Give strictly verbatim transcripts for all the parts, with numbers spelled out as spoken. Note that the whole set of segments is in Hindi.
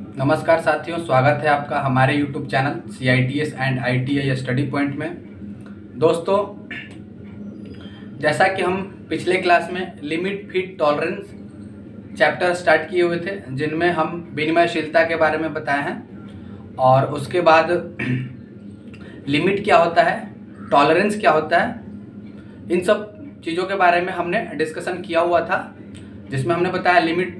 नमस्कार साथियों, स्वागत है आपका हमारे YouTube channel C I T S and I T I study point में। दोस्तों, जैसा कि हम पिछले क्लास में limit fit tolerance chapter start किए हुए थे, जिनमें हम विनिमयशीलता के बारे में बताए हैं और उसके बाद लिमिट क्या होता है, टॉलरेंस क्या होता है, इन सब चीज़ों के बारे में हमने डिस्कशन किया हुआ था, जिसमें हमने बताया लिमिट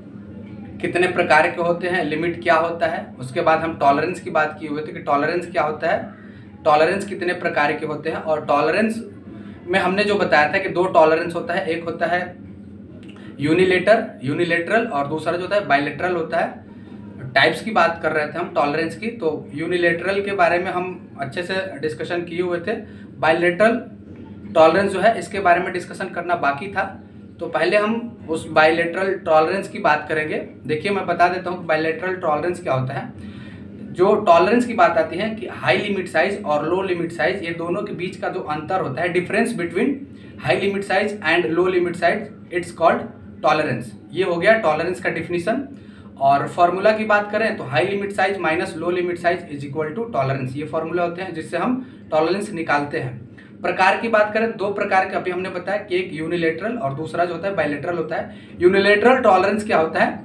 कितने प्रकार के होते हैं, लिमिट क्या होता है। उसके बाद हम टॉलरेंस की बात किए हुए थे कि टॉलरेंस क्या होता है, टॉलरेंस कितने प्रकार के होते हैं। और टॉलरेंस में हमने जो बताया था कि दो टॉलरेंस होता है, एक होता है यूनिलेटर यूनिलेटरल और दूसरा जो होता है बायलेटरल होता है। टाइप्स की बात कर रहे थे हम टॉलरेंस की, तो यूनिलेटरल के बारे में हम अच्छे से डिस्कशन किए हुए थे। बायलेटरल टॉलरेंस जो है इसके बारे में डिस्कशन करना बाकी था, तो पहले हम उस बायलेटरल टॉलरेंस की बात करेंगे। देखिए, मैं बता देता हूँ बायलेटरल टॉलरेंस क्या होता है। जो टॉलरेंस की बात आती है कि हाई लिमिट साइज और लो लिमिट साइज, ये दोनों के बीच का जो अंतर होता है, difference between high limit size and low limit size, it's called tolerance. ये हो गया टॉलरेंस का डिफिनीशन। और फॉर्मूला की बात करें तो high limit size minus low limit size is equal to tolerance. ये फॉर्मूला होते हैं जिससे हम टॉलरेंस निकालते हैं। प्रकार की बात करें, दो प्रकार के अभी हमने बताया कि एक यूनिलेटरल और दूसरा जो होता है बायलेटरल होता है। यूनिलेटरल टॉलरेंस क्या होता है,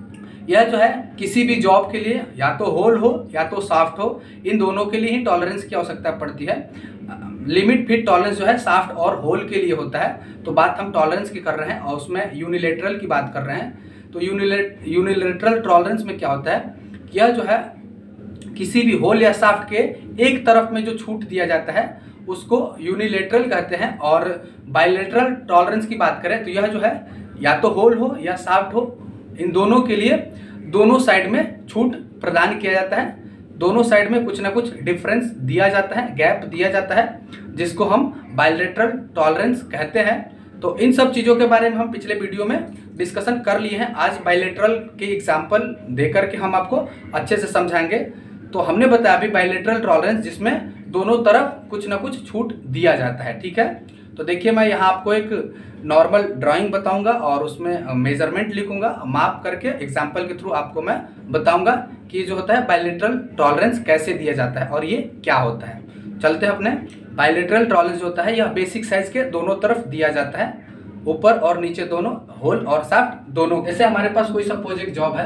यह जो है किसी भी जॉब के लिए या तो होल हो या तो सॉफ्ट हो, इन दोनों के लिए ही टॉलरेंस की आवश्यकता पड़ती है। लिमिट फिट टॉलरेंस जो है सॉफ्ट और होल के लिए होता है। तो बात हम टॉलरेंस की कर रहे हैं और उसमें यूनिलेटरल की बात कर रहे हैं। तो यूनिलेट यूनिलेटरल टॉलरेंस में क्या होता है, यह जो है किसी भी होल या सॉफ्ट के एक तरफ में जो छूट दिया जाता है उसको यूनिलेटरल कहते हैं। और बायलेटरल टॉलरेंस की बात करें तो यह जो है या तो होल हो या सॉफ्ट हो, इन दोनों के लिए दोनों साइड में छूट प्रदान किया जाता है। दोनों साइड में कुछ ना कुछ डिफरेंस दिया जाता है, गैप दिया जाता है, जिसको हम बायलेटरल टॉलरेंस कहते हैं। तो इन सब चीज़ों के बारे में हम पिछले वीडियो में डिस्कशन कर लिए हैं। आज बायलेटरल के एग्जाम्पल देकर के हम आपको अच्छे से समझाएंगे। तो हमने बताया अभी बायलेटरल टॉलरेंस, जिसमें दोनों तरफ कुछ ना कुछ छूट दिया जाता है। ठीक है, तो देखिए, मैं यहाँ आपको एक नॉर्मल ड्राइंग बताऊंगा और उसमें मेजरमेंट लिखूंगा, माप करके एग्जाम्पल के थ्रू आपको मैं बताऊंगा कि जो होता है बायलेटरल टॉलरेंस कैसे दिया जाता है और ये क्या होता है। चलते हैं अपने। बायलेटरल टॉलरेंस होता है, यह बेसिक साइज के दोनों तरफ दिया जाता है, ऊपर और नीचे दोनों, होल और सॉफ्ट दोनों। जैसे हमारे पास कोई सपोज एक जॉब है,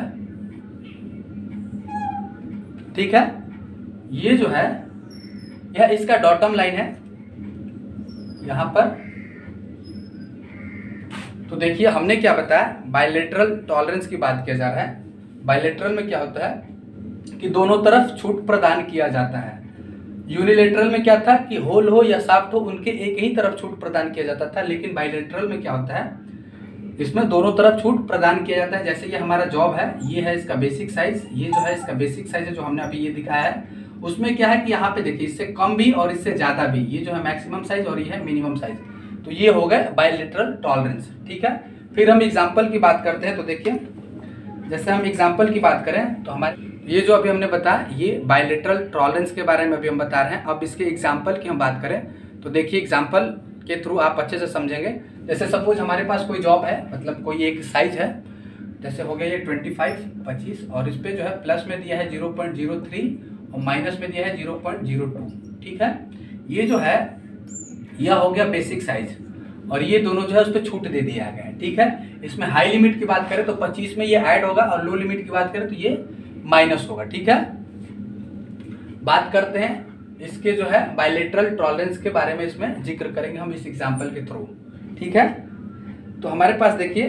ठीक है, ये जो है यह इसका डॉटम लाइन है यहां पर। तो देखिए, हमने क्या बताया, बायलेटरल टॉलरेंस की बात किया जा रहा है। बायलेटरल में क्या होता है कि दोनों तरफ छूट प्रदान किया जाता है। यूनिलेटरल में क्या था कि होल हो या सॉफ्ट हो, उनके एक ही तरफ छूट प्रदान किया जाता था। लेकिन बायलेटरल में क्या होता है, इसमें दोनों तरफ छूट प्रदान किया जाता है। जैसे ये हमारा जॉब है, ये है इसका बेसिक साइज, ये जो है इसका बेसिक साइज है जो हमने अभी ये दिखाया है। उसमें क्या है कि यहाँ पे देखिए, इससे कम भी और इससे ज़्यादा भी, ये जो है मैक्सिमम साइज और ये है मिनिमम साइज। तो ये हो गए बायलेटरल टॉलरेंस। ठीक है, फिर हम एग्जाम्पल की बात करते हैं। तो देखिए, जैसे हम एग्जाम्पल की बात करें तो हमारे ये जो अभी हमने बताया, ये बायलेटरल टॉलरेंस के बारे में अभी हम बता रहे हैं। अब इसके एग्जाम्पल की हम बात करें तो देखिए, एग्जाम्पल के थ्रू आप अच्छे से समझेंगे। जैसे सपोज हमारे पास कोई जॉब है, मतलब कोई एक साइज है, जैसे हो गया ये ट्वेंटी फाइव पच्चीस, और इस पे जो है प्लस में दिया है जीरो पॉइंट जीरो थ्री और माइनस में दिया है जीरो पॉइंट जीरो टू। ठीक है, ये जो है यह हो गया बेसिक साइज, और ये दोनों जो है उस पर छूट दे दिया गया है। ठीक है, इसमें हाई लिमिट की बात करें तो पच्चीस में ये ऐड होगा और लो लिमिट की बात करें तो ये माइनस होगा। ठीक है, बात करते हैं इसके जो है बायलेटरल टॉलरेंस के बारे में, इसमें जिक्र करेंगे हम इस एग्जाम्पल के थ्रू। ठीक है, तो हमारे पास देखिए,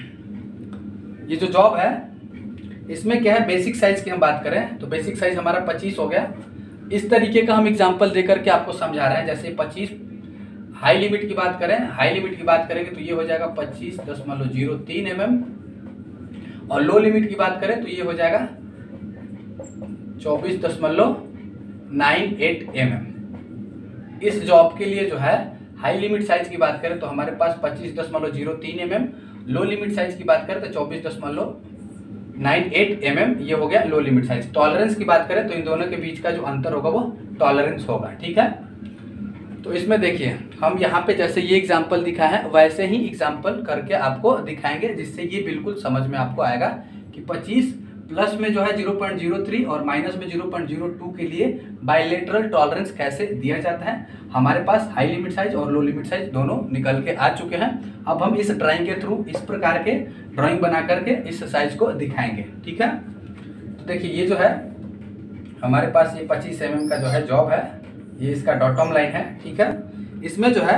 ये जो जॉब है इसमें क्या है, बेसिक साइज की हम बात करें तो बेसिक साइज हमारा पच्चीस हो गया। इस तरीके का हम एग्जाम्पल देकर के आपको समझा रहे हैं। जैसे पच्चीस, हाई लिमिट की बात करें, हाई लिमिट की बात करेंगे तो ये हो जाएगा पच्चीस दशमलव जीरो तीन एम एम, और लो लिमिट की बात करें तो ये हो जाएगा चौबीस दशमलव नाइन एट एम एम। इस जॉब के लिए जो है हाई लिमिट साइज की बात करें तो हमारे पास पच्चीस दशमलव जीरो तीन M M, low limit size की बात करें तो चौबीस दशमलव नाइन एट एम एम, ये हो गया लो लिमिट साइज। टॉलरेंस की बात करें तो इन दोनों के बीच का जो अंतर होगा वो टॉलरेंस होगा। ठीक है, तो इसमें देखिए, हम यहाँ पे जैसे ये एग्जाम्पल दिखा है वैसे ही एग्जाम्पल करके आपको दिखाएंगे, जिससे ये बिल्कुल समझ में आपको आएगा कि पच्चीस प्लस में जो है ज़ीरो पॉइंट ज़ीरो थ्री और माइनस में ज़ीरो पॉइंट ज़ीरो टू के लिए बायलेटरल टॉलरेंस कैसे दिया जाता है। हमारे पास हाई लिमिट साइज और लो लिमिट साइज दोनों निकल के आ चुके हैं। अब हम इस ड्राइंग के थ्रू इस प्रकार के ड्राइंग बना करके इस साइज को दिखाएंगे, ठीक है। तो देखिए ये जो है हमारे पास ये पच्चीस एम एम का जो है जॉब है, ये इसका डॉटम लाइन है, ठीक है। इसमें जो है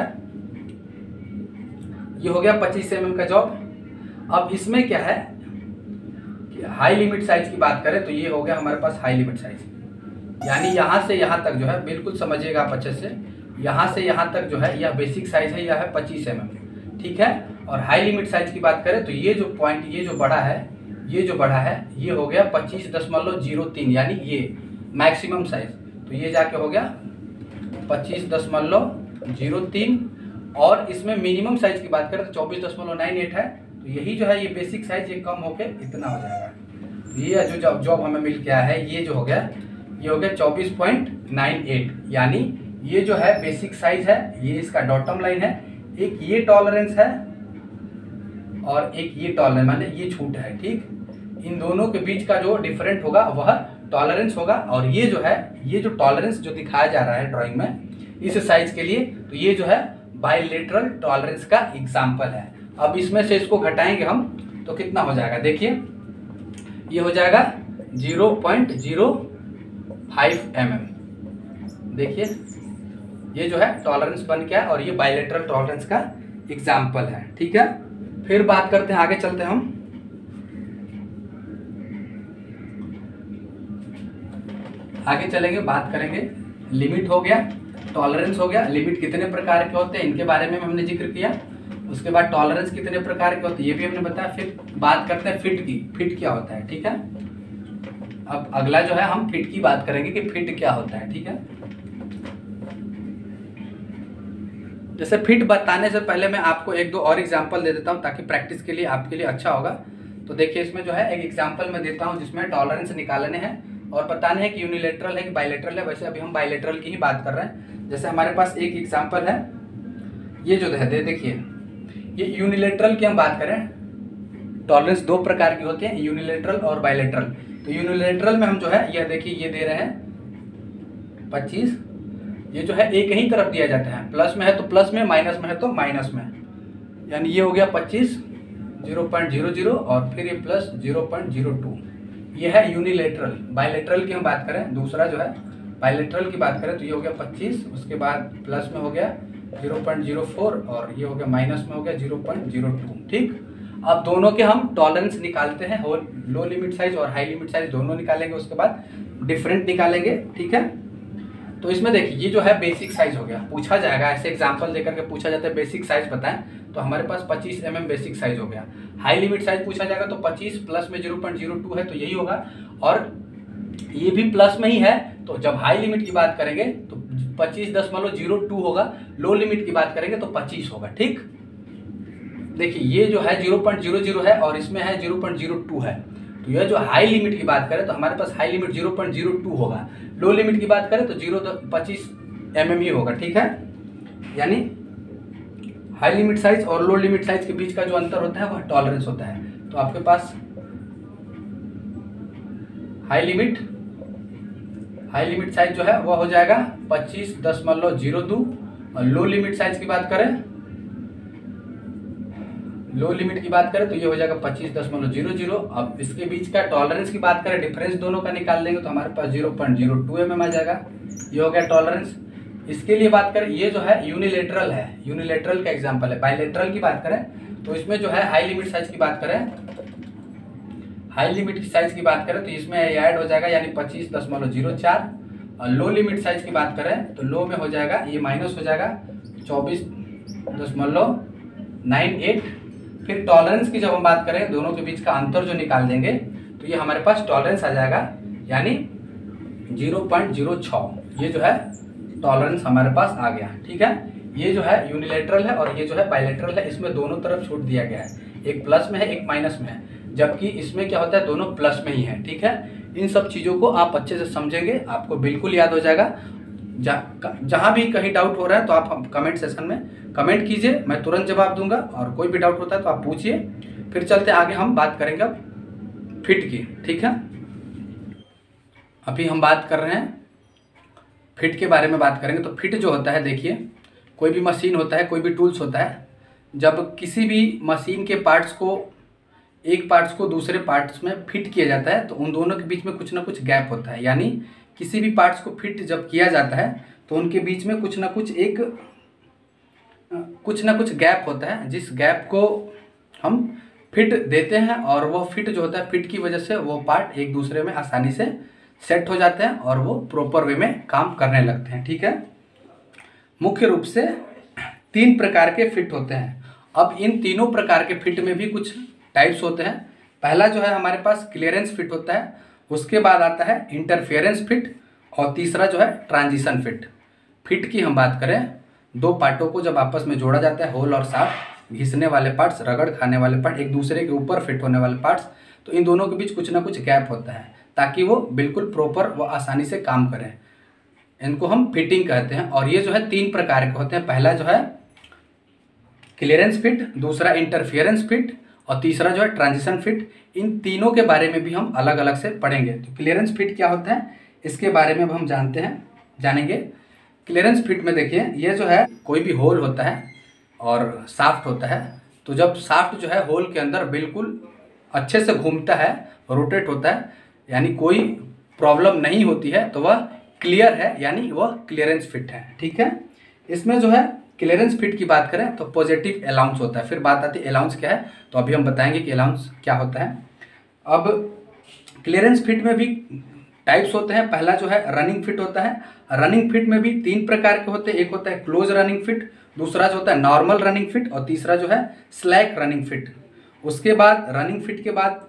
ये हो गया पच्चीस एम एम का जॉब। अब इसमें क्या है कि हाई लिमिट साइज की बात करें तो ये हो गया हमारे पास हाई लिमिट साइज, यानी यहाँ से यहाँ तक जो है, बिल्कुल समझिएगा आप अच्छे से, यहाँ से यहाँ तक जो है यह बेसिक साइज है, यह है पच्चीस एम एम, ठीक है। और हाई लिमिट साइज की बात करें तो ये जो पॉइंट, ये जो बड़ा है, ये जो बड़ा है ये हो गया पच्चीस दशमलव जीरो तीन, यानी ये मैक्सिमम साइज। तो ये जाके हो गया पच्चीस दशमलव जीरो तीन। और इसमें मिनिमम साइज की बात करें तो चौबीस दशमलव नाइन एट है। तो यही जो है ये बेसिक साइज ये कम होके इतना हो जाएगा। ये जो जॉब जॉब हमें मिल गया है ये जो हो गया ये हो गया चौबीस पॉइंट नाइन एट, यानी ये जो है बेसिक साइज है, ये इसका डॉटम लाइन है। एक ये टॉलरेंस है और एक ये टॉलरेंस, माने ये छूट है, ठीक। इन दोनों के बीच का जो डिफरेंट होगा वह टॉलरेंस होगा। और ये जो है ये जो टॉलरेंस जो दिखाया जा रहा है ड्राइंग में इस साइज के लिए, तो ये जो है बायलेटरल टॉलरेंस का एग्जाम्पल है। अब इसमें से इसको घटाएंगे हम तो कितना हो जाएगा, देखिए ये हो जाएगा zero point zero five M M. देखिए ये जो है टॉलरेंस बन गया और ये बायलेटरल टॉलरेंस का एग्जाम्पल है, ठीक है। फिर बात करते हैं, आगे चलते हैं हम। आगे चलेंगे, बात करेंगे लिमिट हो गया, टॉलरेंस हो गया। लिमिट कितने प्रकार के होते हैं इनके बारे में हमने जिक्र किया। उसके बाद टॉलरेंस कितने प्रकार के होते हैं ये भी हमने बताया। फिर बात करते हैं फिट की, फिट क्या होता है, ठीक है। अब अगला जो है हम फिट की बात करेंगे कि फिट क्या होता है, ठीक है। जैसे फिट बताने से पहले मैं आपको एक दो और एग्जांपल दे देता हूं ताकि प्रैक्टिस के लिए आपके लिए अच्छा होगा। तो देखिए इसमें जो है एक एग्जांपल मैं देता हूं जिसमें टॉलरेंस निकालने हैं और बताने हैं कि यूनिलेटरल है कि बायलेटरल है। वैसे अभी हम बायलेटरल की ही बात कर रहे हैं। जैसे हमारे पास एक एग्जांपल है, ये जो है दे देखिए, ये यूनिलेटरल की हम बात करें, टॉलरेंस दो प्रकार की होती है, यूनिलेटरल और बायलेटरल। तो यूनिलेटरल में हम जो है ये देखिए ये दे रहे हैं पच्चीस, ये जो है एक ही तरफ दिया जाता है, प्लस में है तो प्लस में, माइनस में है तो माइनस में, यानी ये हो गया पच्चीस ज़ीरो पॉइंट ज़ीरो ज़ीरो और फिर ये plus zero point zero two. ये है यूनिलेटरल। बायलेटरल की हम बात करें, दूसरा जो है बायलेटरल की बात करें तो ये हो गया पच्चीस, उसके बाद प्लस में हो गया ज़ीरो पॉइंट ज़ीरो फोर और ये हो गया माइनस में हो गया ज़ीरो पॉइंट ज़ीरो टू, ठीक। अब दोनों के हम टॉलरेंस निकालते हैं, और लो लिमिट साइज और हाई लिमिट साइज दोनों निकालेंगे, उसके बाद डिफरेंट निकालेंगे, ठीक है। तो इसमें देखिए ये जो है बेसिक साइज हो गया, पूछा जाएगा ऐसे एग्जांपल देकर के पूछा जाता है बेसिक साइज बताएं, तो हमारे पास पच्चीस एम एम बेसिक साइज हो गया। हाई लिमिट साइज पूछा जाएगा तो पच्चीस प्लस में ज़ीरो पॉइंट ज़ीरो टू है तो यही होगा, और ये भी प्लस में ही है। तो जब हाई लिमिट की बात करेंगे तो पच्चीस दशमलव जीरो टू होगा, लो लिमिट की बात करेंगे तो पच्चीस होगा, ठीक। देखिए ये जो है ज़ीरो पॉइंट ज़ीरो ज़ीरो है और इसमें है ज़ीरो पॉइंट ज़ीरो टू है। तो यह जो हाई लिमिट की बात करें तो हमारे पास high limit zero point zero two होगा, लो लिमिट की बात करें तो जीरो पच्चीस एम एम ही होगा, ठीक है। यानी हाई लिमिट साइज और लो लिमिट साइज के बीच का जो अंतर होता है वह टॉलरेंस होता है। तो आपके पास high limit high limit size जो है वह हो जाएगा पच्चीस दशमलव जीरो दो, और लो लिमिट साइज की बात करें लो लिमिट की बात करें तो ये हो जाएगा पच्चीस दशमलव जीरो जीरो। अब इसके बीच का टॉलरेंस की बात करें, डिफरेंस दोनों का निकाल देंगे तो हमारे पास zero point zero two M M आ जाएगा, ये हो गया टॉलरेंस। इसके लिए बात करें, ये जो है यूनिलेटरल है, यूनिलेटरल का एग्जांपल है। बायलेटरल की बात करें तो इसमें जो है हाई लिमिट साइज की बात करें हाई लिमिट की साइज की बात करें तो इसमें ऐड हो जाएगा यानी पच्चीस दशमलव जीरो चार, और लो लिमिट साइज की बात करें तो लो में हो जाएगा ये माइनस हो जाएगा चौबीस दशमलव नाइन एट। फिर टॉलरेंस की जब हम बात करें, दोनों के बीच का अंतर जो निकाल देंगे तो ये हमारे पास टॉलरेंस आ जाएगा यानी ज़ीरो पॉइंट ज़ीरो सिक्स। ये जो है टॉलरेंस हमारे पास आ गया, ठीक है। ये जो है यूनिलेटरल है और ये जो है बायलेटरल है, इसमें दोनों तरफ छूट दिया गया है, एक प्लस में है एक माइनस में है, जबकि इसमें क्या होता है दोनों प्लस में ही है, ठीक है। इन सब चीज़ों को आप अच्छे से समझेंगे, आपको बिल्कुल याद हो जाएगा। जहाँ भी कहीं डाउट हो रहा है तो आप कमेंट सेशन में कमेंट कीजिए, मैं तुरंत जवाब दूंगा, और कोई भी डाउट होता है तो आप पूछिए। फिर चलते आगे हम बात करेंगे अब फिट की। ठीक है, अभी हम बात कर रहे हैं फिट के बारे में बात करेंगे। तो फिट जो होता है, देखिए कोई भी मशीन होता है, कोई भी टूल्स होता है, जब किसी भी मशीन के पार्ट्स को एक पार्ट्स को दूसरे पार्ट्स में फिट किया जाता है तो उन दोनों के बीच में कुछ ना कुछ गैप होता है। यानी किसी भी पार्ट्स को फिट जब किया जाता है तो उनके बीच में कुछ ना कुछ एक कुछ ना कुछ गैप होता है, जिस गैप को हम फिट देते हैं और वो फिट जो होता है, फिट की वजह से वो पार्ट एक दूसरे में आसानी से सेट हो जाते हैं और वो प्रॉपर वे में काम करने लगते हैं। ठीक है, मुख्य रूप से तीन प्रकार के फिट होते हैं। अब इन तीनों प्रकार के फिट में भी कुछ टाइप्स होते हैं। पहला जो है हमारे पास क्लियरेंस फिट होता है, उसके बाद आता है इंटरफेरेंस फिट और तीसरा जो है ट्रांजिशन फिट। फिट की हम बात करें, दो पार्टों को जब आपस में जोड़ा जाता है, होल और शाफ्ट, घिसने वाले पार्ट्स, रगड़ खाने वाले पार्ट, एक दूसरे के ऊपर फिट होने वाले पार्ट्स, तो इन दोनों के बीच कुछ ना कुछ गैप होता है ताकि वो बिल्कुल प्रॉपर व आसानी से काम करें। इनको हम फिटिंग कहते हैं और ये जो है तीन प्रकार के होते हैं। पहला जो है क्लियरेंस फिट, दूसरा इंटरफियरेंस फिट और तीसरा जो है ट्रांजिशन फिट। इन तीनों के बारे में भी हम अलग अलग से पढ़ेंगे। तो क्लियरेंस फिट क्या होता है इसके बारे में अब हम जानते हैं जानेंगे। क्लियरेंस फिट में देखिए, ये जो है कोई भी होल होता है और शाफ्ट होता है, तो जब शाफ्ट जो है होल के अंदर बिल्कुल अच्छे से घूमता है, रोटेट होता है, यानी कोई प्रॉब्लम नहीं होती है, तो वह क्लियर है, यानी वह क्लियरेंस फिट है। ठीक है, इसमें जो है क्लियरेंस फिट की बात करें तो पॉजिटिव अलाउंस होता है। फिर बात आती है अलाउंस क्या है, तो अभी हम बताएंगे कि अलाउंस क्या होता है। अब क्लियरेंस फिट में भी टाइप्स होते हैं। पहला जो है रनिंग फिट होता है। रनिंग फिट में भी तीन प्रकार के होते हैं। एक होता है क्लोज रनिंग फिट, दूसरा जो होता है नॉर्मल रनिंग फिट और तीसरा जो है स्लैक रनिंग फिट। उसके बाद रनिंग फिट के बाद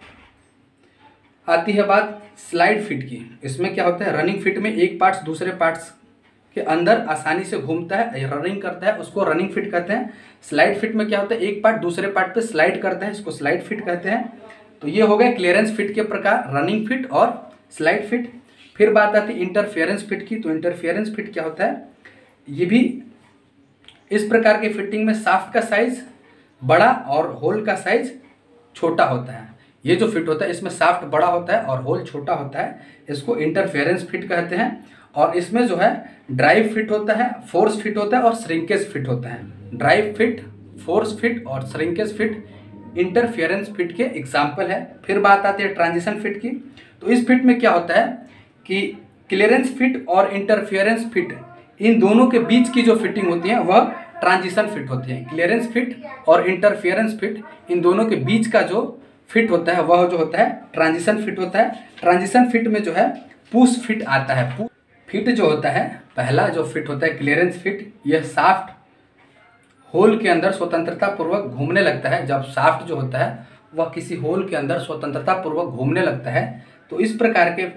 आती है बात स्लाइड फिट की। इसमें क्या होता है, रनिंग फिट में एक पार्ट्स दूसरे पार्ट्स के अंदर आसानी से घूमता है, रनिंग करता है, उसको रनिंग फिट कहते हैं। स्लाइड फिट में क्या होता है, एक पार्ट दूसरे पार्ट पे स्लाइड करते हैं, इसको स्लाइड फिट कहते हैं। तो ये हो गए क्लियरेंस फिट के प्रकार, रनिंग फिट और स्लाइड फिट। फिर बात आती है इंटरफेरेंस फिट की। तो इंटरफेरेंस फिट क्या होता है, ये भी इस प्रकार के फिटिंग में शाफ्ट का साइज बड़ा और होल का साइज छोटा होता है। ये जो फिट होता है इसमें शाफ्ट बड़ा होता है और होल छोटा होता है, इसको इंटरफेरेंस फिट कहते हैं। और इसमें जो है ड्राइव फिट होता है, फोर्स फिट होता है और श्रिंकेज फिट होता है। ड्राइव फिट, फोर्स फिट और श्रिंकेज फिट इंटरफेरेंस फिट के एग्जाम्पल है। फिर बात आती है ट्रांजिशन फिट की। तो इस फिट में क्या होता है कि क्लियरेंस फिट और इंटरफेरेंस फिट, इन दोनों के बीच की जो फिटिंग होती है वह ट्रांजिशन फिट होती है। क्लियरेंस फिट और इंटरफेरेंस फिट, इन दोनों के बीच का जो फिट होता है वह जो होता है ट्रांजिशन फिट होता है। ट्रांजिशन फिट में जो है पुश फिट आता है। फिट जो होता है, पहला जो फिट होता है क्लियरेंस फिट, यह शाफ्ट होल के अंदर स्वतंत्रता पूर्वक घूमने लगता है। जब शाफ्ट जो होता है वह किसी होल के अंदर स्वतंत्रता पूर्वक घूमने लगता है, तो इस प्रकार के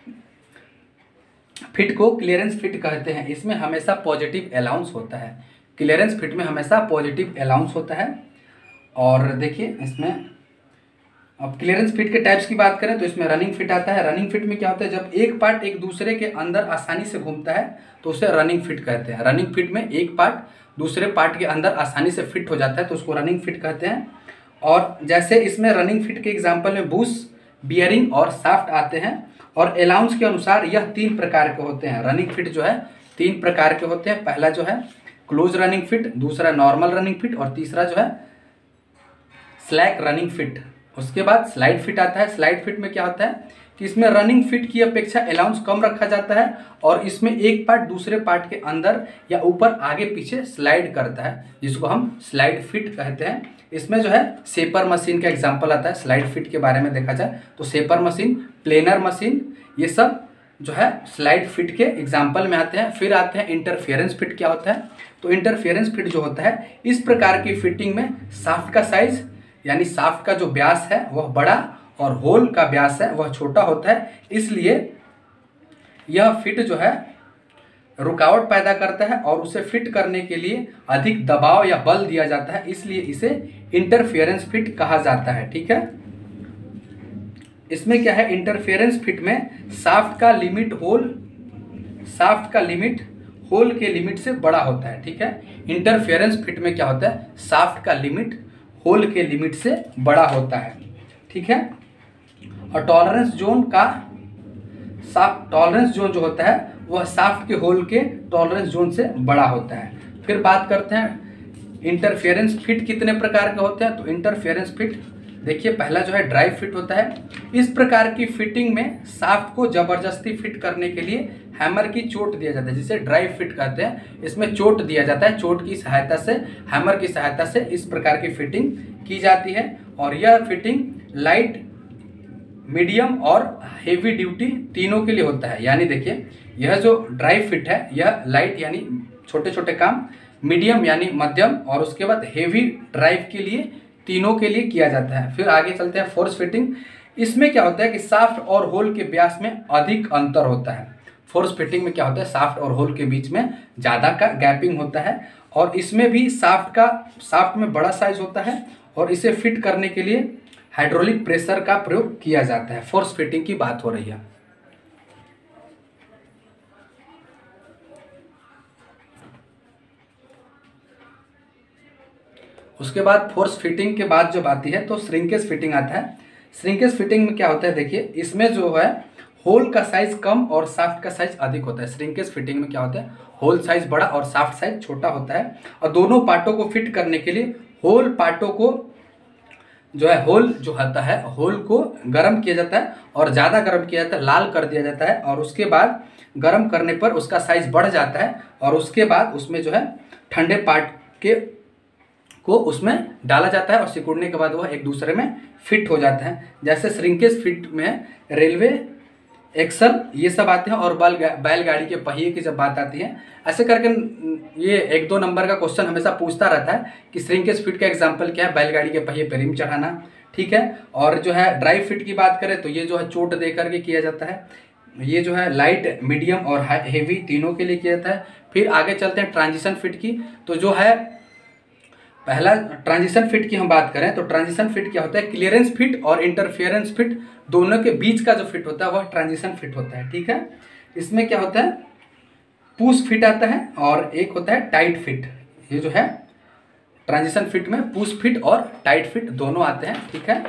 फिट को क्लियरेंस फिट कहते हैं। इसमें हमेशा पॉजिटिव अलाउंस होता है। क्लियरेंस फिट में हमेशा पॉजिटिव अलाउंस होता है। और देखिए इसमें अब क्लियरेंस फिट के टाइप्स की बात करें तो इसमें रनिंग फिट आता है। रनिंग फिट में क्या होता है, जब एक पार्ट एक दूसरे के अंदर आसानी से घूमता है तो उसे रनिंग फिट कहते हैं। रनिंग फिट में एक पार्ट दूसरे पार्ट के अंदर आसानी से फिट हो जाता है तो उसको रनिंग फिट कहते हैं। और जैसे इसमें रनिंग फिट के एग्जाम्पल में बूश, बियरिंग और शाफ्ट आते हैं। और अलाउंस के अनुसार यह तीन प्रकार के होते हैं। रनिंग फिट जो है तीन प्रकार के होते हैं। पहला जो है क्लोज रनिंग फिट, दूसरा नॉर्मल रनिंग फिट और तीसरा जो है स्लैक रनिंग फिट। उसके बाद स्लाइड फिट आता है। स्लाइड फिट में क्या होता है कि इसमें रनिंग फिट की अपेक्षा अलाउंस कम रखा जाता है और इसमें एक पार्ट दूसरे पार्ट के अंदर या ऊपर आगे पीछे स्लाइड करता है, जिसको हम स्लाइड फिट कहते हैं। इसमें जो है सेपर मशीन का एग्जांपल आता है। स्लाइड फिट के बारे में देखा जाए तो सेपर मशीन, प्लेनर मशीन, ये सब जो है स्लाइड फिट के एग्जाम्पल में आते हैं। फिर आते हैं इंटरफेरेंस फिट। क्या होता है, तो इंटरफेरेंस फिट जो होता है, इस प्रकार की फिटिंग में शाफ्ट का साइज यानी शाफ्ट का जो व्यास है वह बड़ा और होल का व्यास है वह छोटा होता है। इसलिए यह फिट जो है रुकावट पैदा करता है और उसे फिट करने के लिए अधिक दबाव या बल दिया जाता है, इसलिए इसे इंटरफेरेंस फिट कहा जाता है। ठीक है, इसमें क्या है, इंटरफेरेंस फिट में शाफ्ट का लिमिट होल शाफ्ट का लिमिट होल के लिमिट से बड़ा होता है। ठीक है, इंटरफेरेंस फिट में क्या होता है, शाफ्ट का लिमिट होल के लिमिट से बड़ा होता है। ठीक है, और टॉलरेंस जोन का साफ्ट टॉलरेंस जोन जो होता है वह साफ्ट के होल के टॉलरेंस जोन से बड़ा होता है। फिर बात करते हैं इंटरफेरेंस फिट कितने प्रकार के होते हैं। तो इंटरफेरेंस फिट देखिए, पहला जो है ड्राइव फिट होता है। इस प्रकार की फिटिंग में साफ्ट को जबरदस्ती फिट करने के लिए हैमर की चोट दिया जाता है, जिसे ड्राइव फिट कहते हैं। इसमें चोट दिया जाता है, चोट की सहायता से, हैमर की सहायता से इस प्रकार की फिटिंग की जाती है। और यह फिटिंग लाइट, मीडियम और हेवी ड्यूटी तीनों के लिए होता है। यानी देखिए, यह जो ड्राइव फिट है यह लाइट यानी छोटे छोटे काम, मीडियम यानी मध्यम और उसके बाद हेवी ड्राइव के लिए, तीनों के लिए किया जाता है। फिर आगे चलते हैं फोर्स फिटिंग। इसमें क्या होता है कि साफ्ट और होल के व्यास में अधिक अंतर होता है। फोर्स फिटिंग में क्या होता है, साफ्ट और होल के बीच में ज़्यादा का गैपिंग होता है। और इसमें भी साफ्ट का साफ्ट में बड़ा साइज होता है और इसे फिट करने के लिए हाइड्रोलिक प्रेशर का प्रयोग किया जाता है। फोर्स फिटिंग की बात हो रही है। उसके बाद फोर्स फिटिंग के बाद जब आती है तो श्रिंकेज फिटिंग आता है। श्रिंकेज फिटिंग में क्या होता है, देखिए इसमें जो है होल का साइज कम और साफ्ट का साइज अधिक होता है। श्रिंकेज फिटिंग में क्या होता है, होल साइज बड़ा और साफ्ट साइज छोटा होता है। और दोनों पार्टों को फिट करने के लिए होल पार्टों को जो है होल जो होता है होल को गर्म किया जाता है और ज़्यादा गर्म किया जाता है, लाल कर दिया जाता है। और उसके बाद गर्म करने पर उसका साइज बढ़ जाता है और उसके बाद उसमें जो है ठंडे पार्ट के को उसमें डाला जाता है और सिकुड़ने के बाद वह एक दूसरे में फिट हो जाता है। जैसे श्रिंकेज फिट में रेलवे, एक्सल ये सब आते हैं और बैल बैलगाड़ी के पहिए की जब बात आती है, ऐसे करके ये एक दो नंबर का क्वेश्चन हमेशा पूछता रहता है कि श्रिंकेज फिट का एग्जांपल क्या है, बैलगाड़ी के पहिए पर रिम चढ़ाना, ठीक है। और जो है ड्राइव फिट की बात करें तो ये जो है चोट दे करके किया जाता है। ये जो है लाइट, मीडियम और हेवी तीनों के लिए किया जाता है। फिर आगे चलते हैं ट्रांजिशन फिट की। तो जो है पहला ट्रांजिशन फिट की हम बात करें तो ट्रांजिशन फिट क्या होता है, क्लियरेंस फिट और इंटरफेरेंस फिट दोनों के बीच का जो फिट होता है वह ट्रांजिशन फिट होता है, ठीक है। इसमें क्या होता है, पुश फिट आता है और एक होता है टाइट फिट। ये जो है ट्रांजिशन फिट में पुश फिट और टाइट फिट दोनों आते हैं, ठीक है।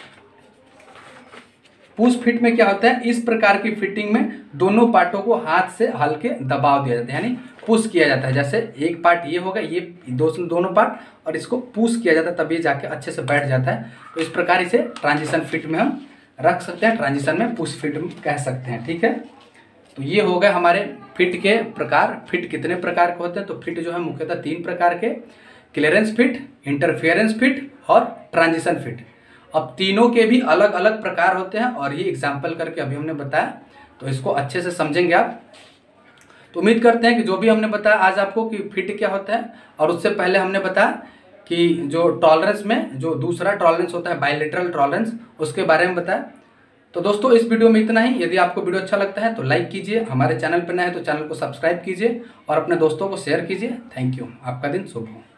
पुश फिट में क्या होता है, इस प्रकार की फिटिंग में दोनों पार्टों को हाथ से हल्के दबाव दिया जाता है, यानी पुश किया जाता है। जैसे एक पार्ट ये होगा, ये दो दोनों पार्ट, और इसको पुश किया जाता है तब ये जाके अच्छे से बैठ जाता है। तो इस प्रकार इसे ट्रांजिशन फिट में हम रख सकते हैं, ट्रांजिशन में पुश फिट कह सकते हैं, ठीक है। तो ये हो गए हमारे फिट के प्रकार। फिट कितने प्रकार के होते हैं, तो फिट जो है मुख्यतः तीन प्रकार के, क्लियरेंस फिट, इंटरफेरेंस फिट और ट्रांजिशन फिट। अब तीनों के भी अलग अलग प्रकार होते हैं और ये एग्जाम्पल करके अभी हमने बताया, तो इसको अच्छे से समझेंगे आप। तो उम्मीद करते हैं कि जो भी हमने बताया आज आपको कि फिट क्या होता है, और उससे पहले हमने बताया कि जो टॉलरेंस में जो दूसरा टॉलरेंस होता है बायलैटरल टॉलरेंस, उसके बारे में बताया। तो दोस्तों इस वीडियो में इतना ही। यदि आपको वीडियो अच्छा लगता है तो लाइक कीजिए, हमारे चैनल पर नए हैं तो चैनल को सब्सक्राइब कीजिए और अपने दोस्तों को शेयर कीजिए। थैंक यू, आपका दिन शुभ हो।